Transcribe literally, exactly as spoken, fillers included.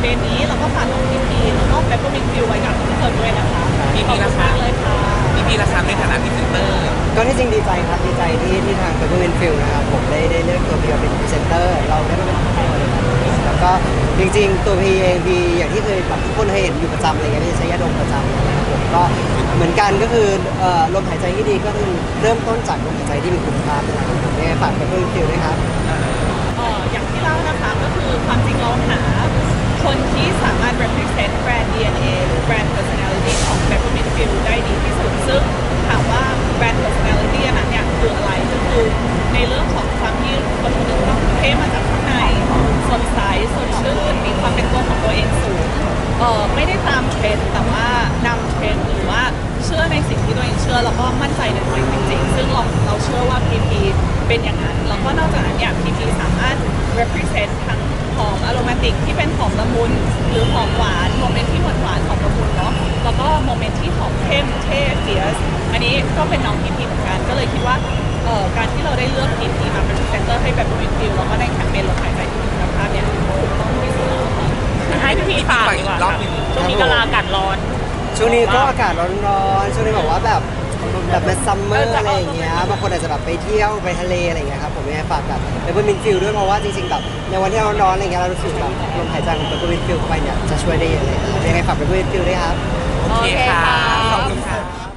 เดย์นี้เราก็ฝากน้องพีพีแล้วก็แบบก็มีฟิวไว้กับทุกคนด้วยนะคะพีพีราคาเลยค่ะพีพีราคาในฐานะพรีเซนเตอร์ก็ที่จริงดีใจครับดีใจที่ที่ทางเปเปอร์มินฟิลนะครับผมได้ได้เลือกตัวพีเป็นพรีเซนเตอร์เราได้มาเป็นตัวเลยแล้วก็จริงๆตัวพีเองพีอย่างที่เคยแบบทุกคนเคยเห็นอยู่ประจำอะไรเงี้ยพี่ใช้ยาดมประจำนะครับผมก็เหมือนกันก็คือลมหายใจที่ดีก็คือเริ่มต้นจากลมหายใจที่มีคุณภาพนะครับผมยังไงฝากเปเปอร์มินฟิลด้วยครับอย่างที่เล่านะคะก็คือความจริงเราหาคนที่สามารถ represent แบรนด์ ดี เอ็น เอ หรือแบรนด์ personality ของ Peppermint Fill ได้ดีที่สุดซึ่งถามว่าแบรนด์ personality อันนั้นเนี่ยคืออะไรก็คือในเรื่องของความที่คนคนหนึ่งต้องเท่มาจากข้างในสดใสสดชื่นมีความเป็นตัวของตัวเองสูงเออไม่ได้ตามเทรนด์แต่ว่านำเทรนด์หรือว่าเชื่อในสิ่งที่ตัวเองเชื่อแล้วก็มั่นใจในตัวเองจริงๆซึ่งเราเราเชื่อว่า พี พี เป็นอย่างนั้นแล้วก็นอกจากนั้นเนี่ย พี พี สามารถ represent ทั้งหอมอโรมาติกที่เป็นหอมละมุนหรือหอมหวานโมเมนต์ที่หวานหวานหอมละมุนเนาะแล้วก็โมเมนต์ที่หอมเข้มเท่เฟียสอันนี้ก็เป็นน้อง พี พี เหมือนกันก็เลยคิดว่าเอ่อการที่เราได้เลือก พี พี มาเป็นพรีเซนเตอร์ให้แบบวินฟิลแล้วก็ได้แคมเปญลดหายใจที่มีคุณภาพเนี่ยถูกต้องที่สุดแล้วค่ะให้พี่พีฝากดีกว่าช่วงนี้ก็ลาอากาศร้อนช่วงนี้ก็อากาศร้อนๆช่วงนี้บอกว่าแบบแบบเป็นซัมเมอร์อะไรอย่างเงี้ยบางคนอาจจะแบบไปเที่ยวไปทะเลอะไรอย่างเงี้ยครับผมยังไงฝากแบบเปเปอร์มินต์ฟิลด้วยเพราะว่าจริงๆแบบในวันที่ร้อนๆอะไรเงี้ยเรารู้สึกแบบลมหายใจของเปเปอร์มินต์ฟิลเข้าไปเนี่ยจะช่วยได้เยอะเลยยังไงฝากเปเปอร์มินต์ฟิลด้วยครับโอเคค่ะขอบคุณค่ะ